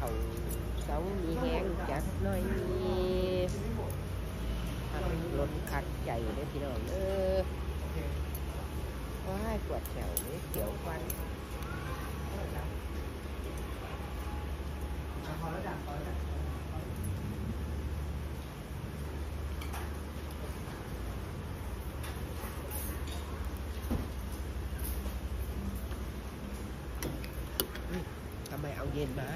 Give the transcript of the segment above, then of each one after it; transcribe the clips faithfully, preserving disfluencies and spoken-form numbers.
เขาเสามีแห้งจักหน่อยรถคัดใจเลยพี่น้องเออว้ายปวดแขวเลยเขียวฟันทำไมเอาเย็นมา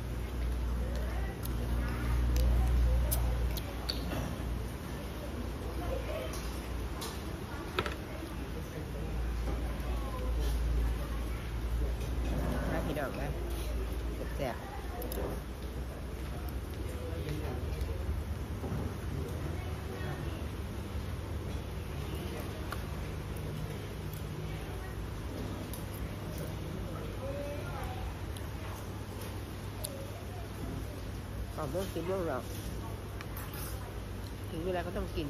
พี่น้องนะแซ่บเอาเมื่อกินเมื่อเราถึงเวลาก็ต้องกิน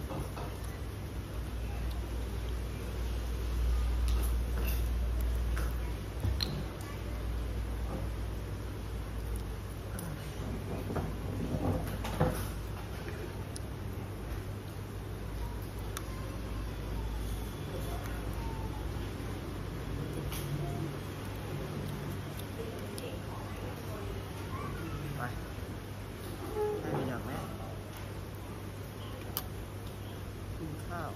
พี่น้องแม่กินข้าว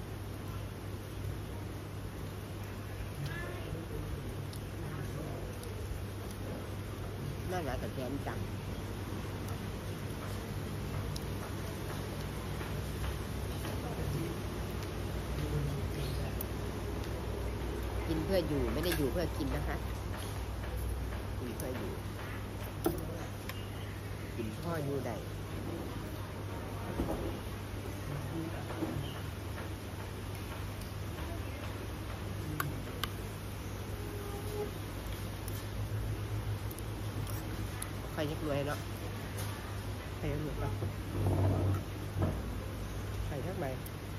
น่าจะแต่แกนจังกินเพื่ออยู่ไม่ได้อยู่เพื่อกินนะคะกินเพื่ออยู่กินพ่ออยู่ใดใครยักรวยเนาะใครยักรวยปะใครทักใบ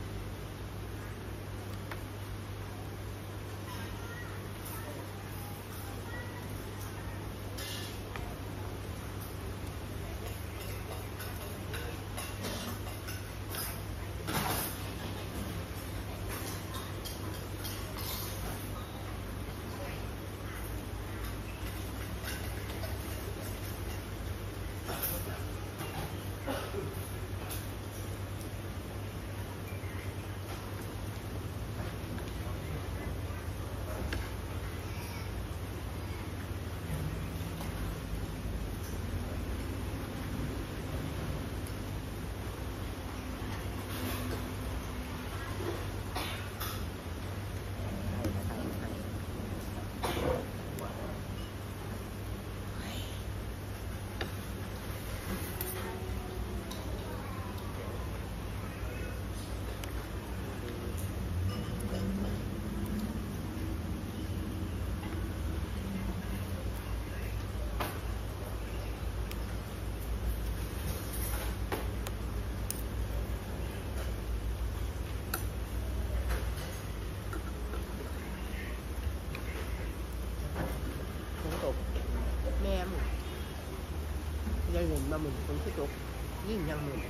ตกแม่มึงยังเห็นมาหมุนตรงที่ตกยิ่งยังหมุน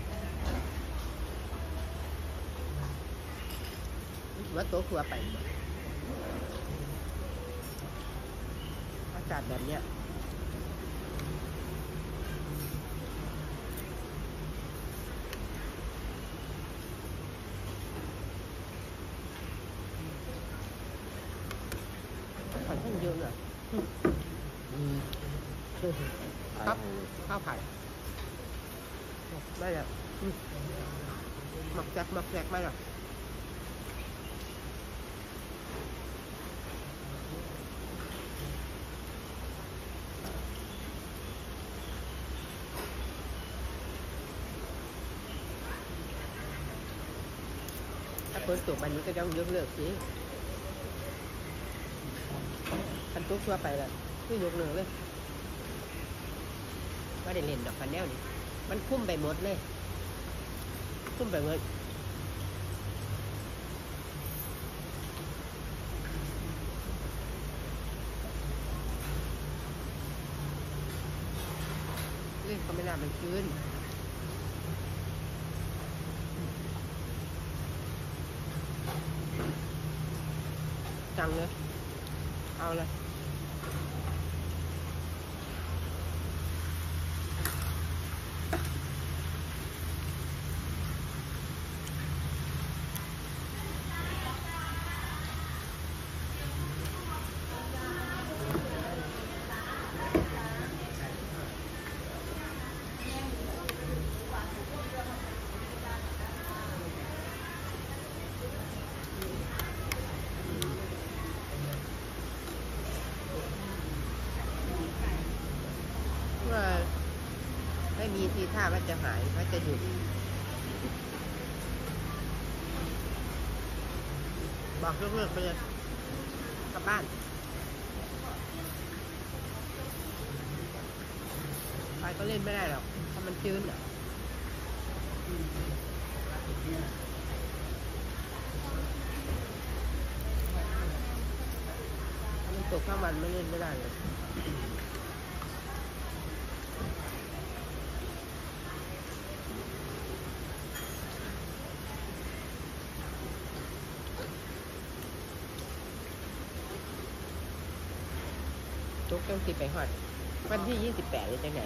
ว่าโต๊ะครัวไปอากาศแบบเนี้ยขอนข้างเยอะเลยครับข้าวไผ่ไม่เลยหมักแจกหมักแจกไม่เลยถ้าเปิดตัวมันนี้ก็ต้องยกเลิกสิคันตุ๊กทั่วไปเลยไม่ยกเลิกเลยว่าได้เล่นดอกพันแนวนี่มันคุ้มไปหมดเลยคุ้มไปหมด ถก็ไม่น่ามันชื้นจังเลยเอาเลยไม่มีทีท่าว่าจะหายว่าจะหยุดบอกเลิกๆไปเลยกลับบ้านไปก็เล่นไม่ได้หรอกถ้ามันชื้นอ่ะถ้ามันตกข้างวันไม่เล่นไม่ได้เลยทุกต้องสิไปฮอดวันที่ยี่สิบแปดเลยจังไง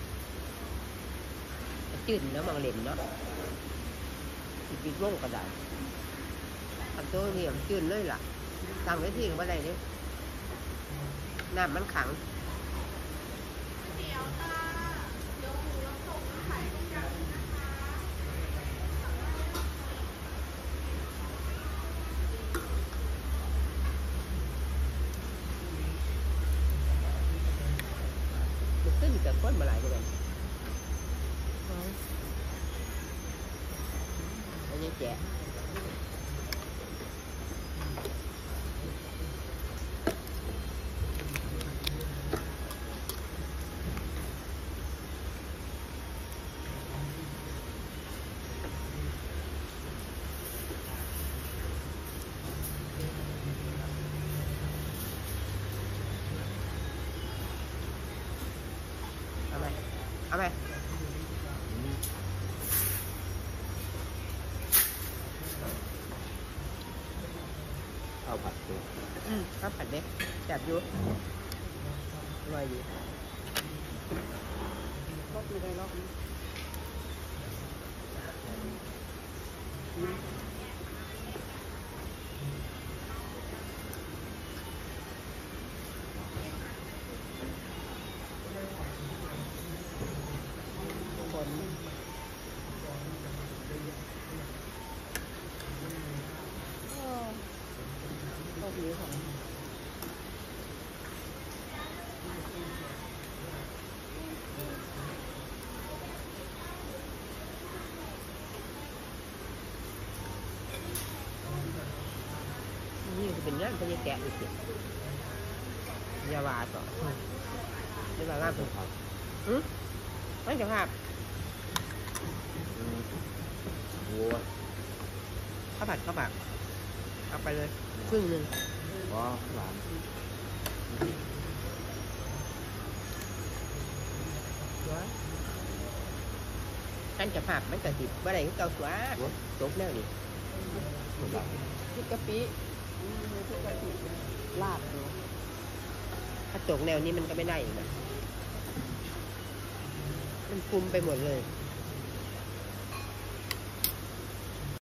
จืดแล้วมองเล่นเนาะสิปิดวงกระดาษอันตัวเหลี่ยมจืดเลยล่ะสั่งไว้ที่กับอะไรเนี่ยน้ำมันขังขึ้นจากก้นมาหลายเดือนอันนี้แจกเอาไหมเอาไหมข้าวผัดตัวอืมข้าวผัดเด็กจับอยู่อร่อยอยู่ก็คือได้รอบนี้คนรอบนี้ของนี่จะเป็นงานเป็นแกะอีกสิยาวาต่อนี่มางานเป็นของอืมไม่จะภาพวัวข้าวผัดข้าวผัดเอาไปเลยครึ่งหนึ่งว้าหวานกันจะภาพมันกระติบว่าอะไรก็เกาสวะจบแล้วดิที่กะปิที่กะปิลาบดูถ้าจกแนวนี้มันก็ไม่ได้อีกนะมันคุมไปหมดเลย